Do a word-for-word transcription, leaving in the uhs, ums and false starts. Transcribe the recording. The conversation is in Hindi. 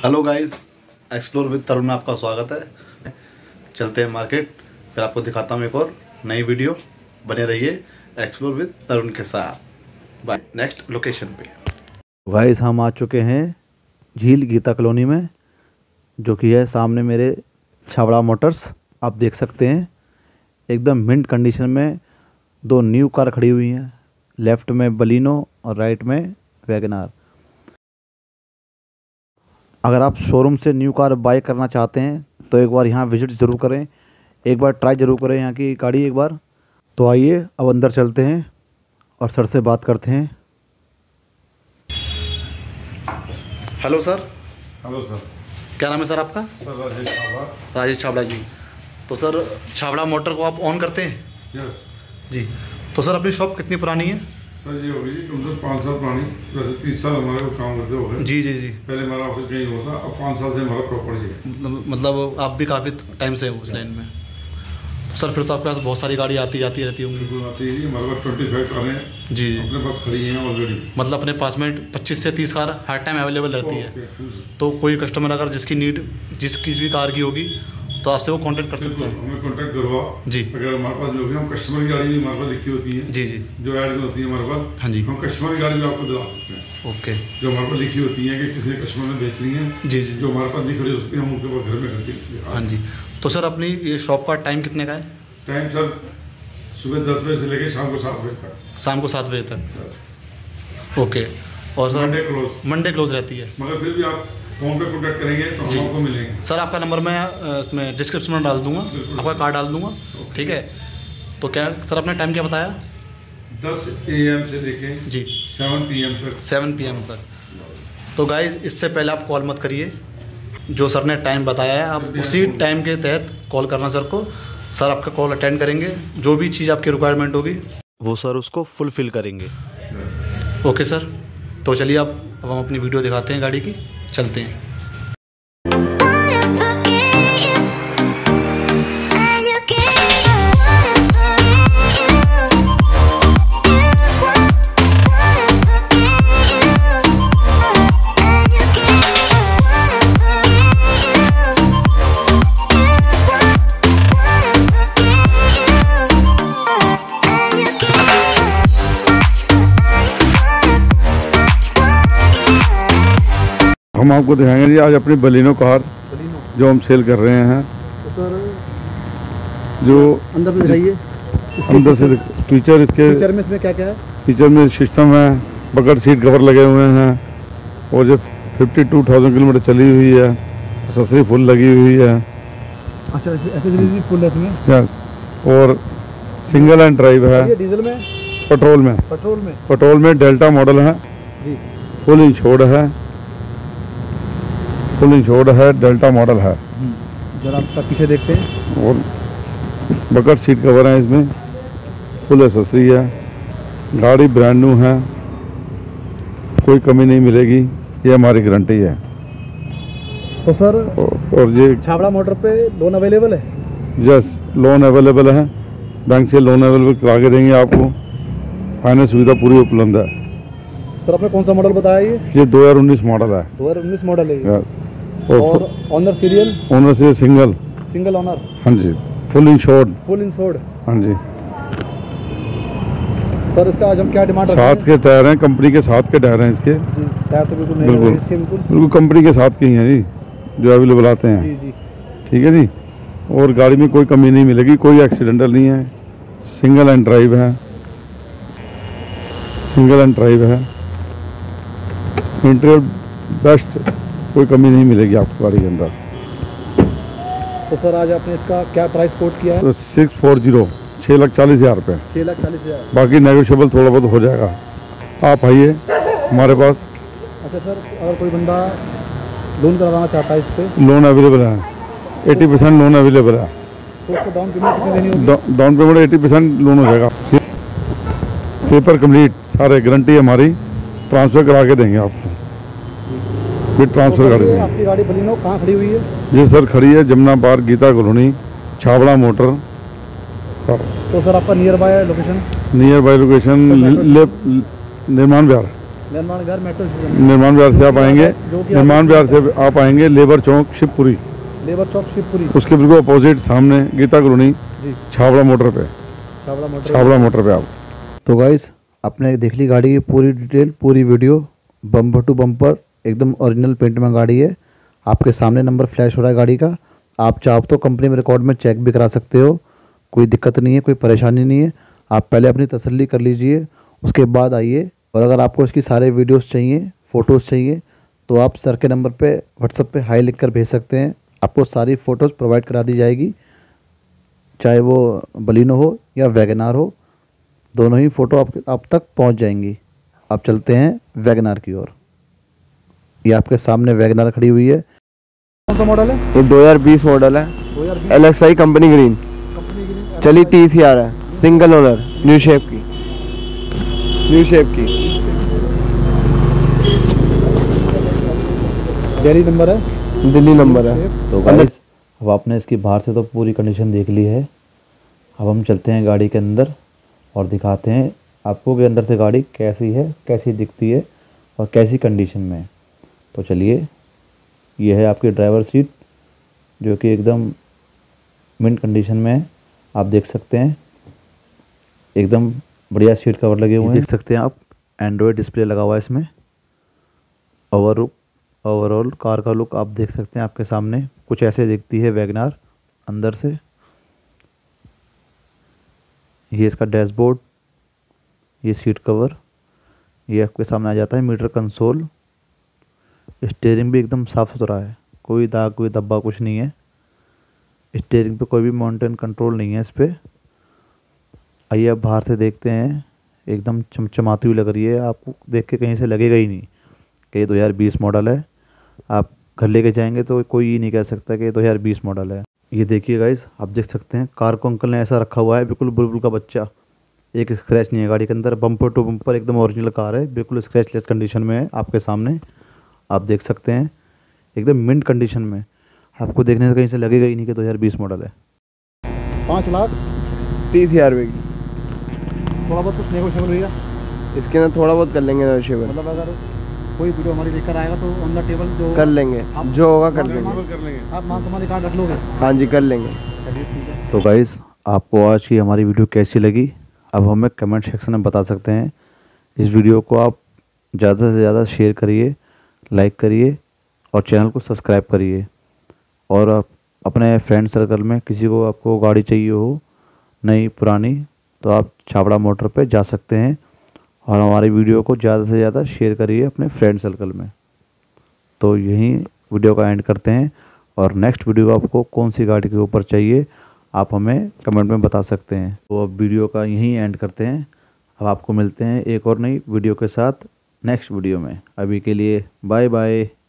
Hello guys, explore with Tarun में आपका स्वागत है। चलते हैं मार्केट, फिर आपको दिखाता हूँ एक और नई वीडियो। बने रहिए एक्सप्लोर विद तरुण के साथ। बाय। नेक्स्ट लोकेशन पे गाइस हम आ चुके हैं झील गीता कॉलोनी में, जो कि है सामने मेरे छाबड़ा मोटर्स। आप देख सकते हैं एकदम मिंट कंडीशन में दो न्यू कार खड़ी हुई हैं, लेफ़्ट में बलिनो और राइट में वैगनार। अगर आप शोरूम से न्यू कार बाय करना चाहते हैं तो एक बार यहाँ विज़िट ज़रूर करें, एक बार ट्राई ज़रूर करें यहाँ की गाड़ी एक बार। तो आइए अब अंदर चलते हैं और सर से बात करते हैं। Hello sir. Hello sir. क्या नाम है सर आपका? सर राजेश छाबड़ा। राजेश छाबड़ा जी। तो सर छाबड़ा मोटर को आप ऑन करते हैं? यस जी। तो सर अपनी शॉप कितनी पुरानी है? सर ये होगी जी कम से कम पाँच साल पुरानी। वैसे तीस साल हमारे को काम करते हो गए। जी जी जी। पहले हमारा ऑफिस कहीं होता, अब पाँच साल से हमारा प्रॉपर जी है। मतलब आप भी काफ़ी टाइम से हो उस लाइन में। सर फिर तो आपके पास बहुत सारी गाड़ी आती जाती रहती होंगी। बिल्कुल आती है जी, हमारे पास ट्वेंटी फाइव कारें हैं जी अपने पास खड़ी हैं ऑलरेडी। मतलब अपने पास में पच्चीस से तीस कार हर टाइम अवेलेबल रहती है। तो कोई कस्टमर अगर जिसकी नीड जिस किसी भी कार की होगी तो आपसे वो कांटेक्ट कर सकते हैं। हमें कांटेक्ट करवा जी। अगर हमारे पास जो भी हम कस्टमर की गाड़ी भी हमारे पास लिखी होती है जी जी जो ऐड में होती है हमारे पास। हाँ जी। हम कस्टमर की गाड़ी भी आपको दिला सकते हैं। ओके। जो हमारे पास लिखी होती है कि किसी कस्टमर ने बेचनी है जी जी जो हमारे पास नहीं खड़ी होती है हम उनके पास घर में खरीदते हैं। हाँ जी। तो सर अपनी ये शॉप का टाइम कितने का है? टाइम सर सुबह दस बजे से लेकर शाम को सात बजे तक। शाम को सात बजे तक। ओके। और sir Monday close Monday close रहती है, मगर फिर भी आप फोन पे कॉन्टैक्ट करेंगे तो हम आपको मिलेंगे। सर आपका नंबर मैं अ, इसमें डिस्क्रिप्शन में डाल दूंगा, आपका कार्ड डाल दूंगा। ठीक है। तो क्या सर आपने टाइम क्या बताया? दस ए एम से लेके जी सेवन पी एम तक। सेवन पी एम तक। तो गाइज इससे पहले आप कॉल मत करिए, जो सर ने टाइम बताया है आप उसी टाइम के तहत कॉल करना सर को। सर आपका कॉल अटेंड करेंगे, जो भी चीज़ आपकी रिक्वायरमेंट होगी वो सर उसको फुलफ़िल करेंगे। Okay sir. तो चलिए अब अब हम अपनी वीडियो दिखाते हैं गाड़ी की, चलते हैं। हम आपको दिखाएंगे जी आज अपनी बलिनो कार जो हम सेल कर रहे हैं। तो सर जो अंदर से दिखाइए, अंदर से फीचर इसके फीचर में इसमें क्या क्या है? फीचर में सिस्टम है, बकेट सीट कवर लगे हुए हैं और जो फिफ्टी टू थाउजेंड किलोमीटर चली हुई है, एक्सेसरी फुल लगी हुई है। अच्छा ऐसे फुल है इसमें? यस। और सिंगल एंड ड्राइव है। ये डीजल में पेट्रोल में पेट्रोल में पेट्रोल में डेल्टा मॉडल है जी। फुल इंश्योर्ड है फुल इंश्योर्ड है डेल्टा मॉडल है। जरा आप इसका पीछे देखते हैं। और बकेट सीट कवर है, इसमें फुल एक्सेसरी है, गाड़ी ब्रांड न्यू है, कोई कमी नहीं मिलेगी, ये हमारी गारंटी है। तो सर और, और ये छाबड़ा मोटर पे लोन अवेलेबल है? यस, लोन अवेलेबल है, बैंक से लोन अवेलेबल करा के देंगे आपको, फाइनेंस सुविधा पूरी उपलब्ध है। सर आपने कौन सा मॉडल बताया? ये ये दो हज़ार उन्नीस मॉडल है। दो हज़ार उन्नीस मॉडल है ये। और, और ऑनर सीरियल? ओनर से सिंगल सिंगल ऑनर। हाँ जी। Full insured. Full insured. हाँ जी। सर इसका आज हम क्या डिमांड रखते साथ के टायर हैं, कंपनी के साथ के टायर हैं इसके। जी, टायर तो बिल्कुल नए बिल्कुल हैं इसके, बिल्कुल बिल्कुल कंपनी के साथ के ही हैं जी, जो अवेलेबल आते हैं। जी जी। ठीक है जी। और गाड़ी में कोई कमी नहीं मिलेगी, कोई एक्सीडेंटल नहीं है, सिंगल एंड ड्राइव है सिंगल एंड ड्राइव है इंटीरियर बेस्ट, कोई कमी नहीं मिलेगी आपको गाड़ी के अंदर। तो सर आज आपने इसका क्या प्राइस कोट किया है? तो सिक्स फोर जीरो छः लाख चालीस हज़ार रुपये, छः लाख चालीस हज़ार। बाकी नेगोशिएबल थोड़ा बहुत हो जाएगा। आप आइए हमारे पास। अच्छा सर, अगर कोई बंदा लोन करवाना चाहता है इस पर? लोन अवेलेबल है, एटी परसेंट लोन अवेलेबल है। तो उसको डाउन पेमेंट कितनी देनी होगी? Down payment eighty percent loan हो जाएगा। पेपर कंप्लीट, सारे गारंटी हमारी, ट्रांसफ़र करा के देंगे आपको, फिर ट्रांसफ़र तो कर देंगे। आपकी गाड़ी बलिनो कहाँ खड़ी हुई है? ये सर खड़ी है Jamuna Park Geeta Colony Chhabra motor. तो सर आपका nearby location? Nearby location Nirman Vihar. निर्माण घर मेट्रो स्टेशन, निर्माण बिहार से आप आएंगे, जो कि निर्माण बिहार से आप आएंगे लेबर चौक शिवपुरी, लेबर चौक शिवपुरी, उसके बिल्कुल अपोजिट सामने गीता कॉलोनी, जी छावड़ा मोटर पे, छावड़ा मोटर छावड़ा मोटर पे आप। तो गाइस आपने देख ली गाड़ी की पूरी डिटेल, पूरी वीडियो, बम्पर टू बम्पर एकदम ओरिजिनल पेंट में गाड़ी है। आपके सामने नंबर फ्लैश हो रहा है गाड़ी का। आप चाहो तो कंपनी में रिकॉर्ड में चेक भी करा सकते हो, कोई दिक्कत नहीं है, कोई परेशानी नहीं है। आप पहले अपनी तसल्ली कर लीजिए, उसके बाद आइए। और अगर आपको इसकी सारे वीडियोस चाहिए, फ़ोटोज़ चाहिए, तो आप सर के नंबर पे व्हाट्सएप पे हाई लिख कर भेज सकते हैं। आपको सारी फ़ोटोज़ प्रोवाइड करा दी जाएगी, चाहे वो बलिनो हो या वैगनार हो, दोनों ही फ़ोटो आप आप तक पहुंच जाएंगी। आप चलते हैं वैगनार की ओर। ये आपके सामने वैगनार खड़ी हुई है। कौन सा मॉडल है? ये दो हज़ार बीस मॉडल है, दो हज़ार बीस L X I company green, company की चली तीस हज़ार है, सिंगल ओनर, न्यू शेप की, न्यू शेप की। दिल्ली नंबर है, दिल्ली नंबर है। तो गाइस अब आपने इसकी बाहर से तो पूरी कंडीशन देख ली है। अब हम चलते हैं गाड़ी के अंदर और दिखाते हैं आपको कि अंदर से गाड़ी कैसी है, कैसी दिखती है और कैसी कंडीशन में है। तो चलिए, ये है आपकी ड्राइवर सीट जो कि एकदम मिंट कंडीशन में है। आप देख सकते हैं एकदम बढ़िया सीट कवर लगे हुए हैं। देख सकते हैं आप, एंड्रॉयड डिस्प्ले लगा हुआ है इसमें। ओवर ओवरऑल कार का लुक आप देख सकते हैं आपके सामने, कुछ ऐसे दिखती है वैगनार अंदर से। ये इसका डैशबोर्ड, ये सीट कवर, ये आपके सामने आ जाता है। मीटर कंसोल, स्टीयरिंग भी एकदम साफ़ सुथरा है, कोई दाग कोई धब्बा कुछ नहीं है। स्टीयरिंग पे कोई भी माउंटेन कंट्रोल नहीं है इस पर। आइए अब बाहर से देखते हैं, एकदम चमचमाती हुई लग रही है। आपको देख के कहीं से लगेगा ही नहीं कि ये दो हज़ार बीस मॉडल है। आप घर लेके जाएंगे तो कोई ये नहीं कह सकता कि ये दो हज़ार बीस मॉडल है। ये देखिए गाइस, आप देख सकते हैं कार को अंकल ने ऐसा रखा हुआ है, बिल्कुल बुलबुल का बच्चा। एक स्क्रैच नहीं है गाड़ी के अंदर, बम्पर टू बम्पर एकदम ओरिजिनल कार है, बिल्कुल स्क्रैचलेस कंडीशन में है। आपके सामने आप देख सकते हैं एकदम मिंट कंडीशन में। आपको देखने से कहीं से लगेगा ही नहीं कि दो हज़ार बीस मॉडल है। पाँच लाख तीस हज़ार रुपये की। थोड़ा बहुत कुछ नेगोशिएबल भैया, इसके अंदर थोड़ा बहुत कर लेंगे नेगोशिएबल, मतलब अगर कोई वीडियो हमारी देखकर आएगा तो ऑन द टेबल जो कर लेंगे, जो होगा कर लेंगे। आप मान सम्मान कार्ड रख लोगे? हाँ जी, कर लेंगे। चलिए ठीक है। तो गाइस आपको आज की हमारी वीडियो कैसी लगी अब हमें कमेंट सेक्शन में बता सकते हैं। इस वीडियो को आप ज़्यादा से ज़्यादा शेयर करिए, लाइक करिए और चैनल को सब्सक्राइब करिए। और आप अपने फ्रेंड सर्कल में किसी को आपको गाड़ी चाहिए हो नई पुरानी, तो आप छाबड़ा मोटर पे जा सकते हैं और हमारी वीडियो को ज़्यादा से ज़्यादा शेयर करिए अपने फ्रेंड सर्कल में। तो यहीं वीडियो का एंड करते हैं, और नेक्स्ट वीडियो आपको कौन सी गाड़ी के ऊपर चाहिए आप हमें कमेंट में बता सकते हैं। तो अब वीडियो का यहीं एंड करते हैं। अब आपको मिलते हैं एक और नई वीडियो के साथ नेक्स्ट वीडियो में। अभी के लिए बाय बाय।